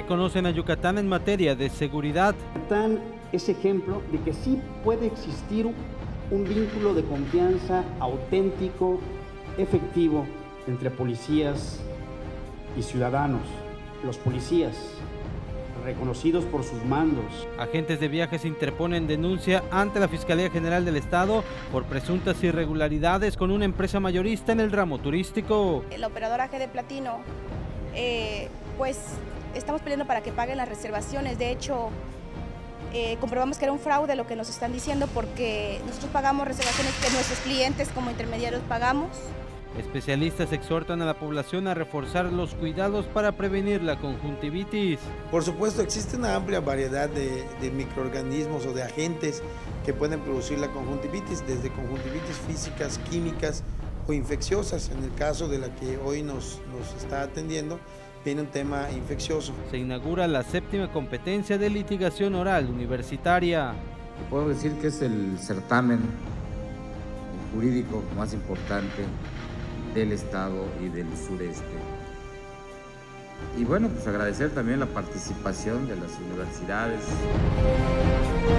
reconocen a Yucatán en materia de seguridad. Yucatán es ejemplo de que sí puede existir un vínculo de confianza auténtico, efectivo, entre policías y ciudadanos. Los policías, reconocidos por sus mandos. Agentes de viajes interponen denuncia ante la Fiscalía General del Estado por presuntas irregularidades con una empresa mayorista en el ramo turístico. El operador AG de Platino, pues estamos pidiendo para que paguen las reservaciones. De hecho, comprobamos que era un fraude lo que nos están diciendo, porque nosotros pagamos reservaciones que nuestros clientes como intermediarios pagamos. Especialistas exhortan a la población a reforzar los cuidados para prevenir la conjuntivitis. Por supuesto, existe una amplia variedad de microorganismos o de agentes que pueden producir la conjuntivitis, desde conjuntivitis físicas, químicas o infecciosas. En el caso de la que hoy nos está atendiendo, viene un tema infeccioso. Se inaugura la 7ª competencia de litigación oral universitaria. Puedo decir que es el certamen jurídico más importante del estado y del sureste. Y bueno, pues agradecer también la participación de las universidades.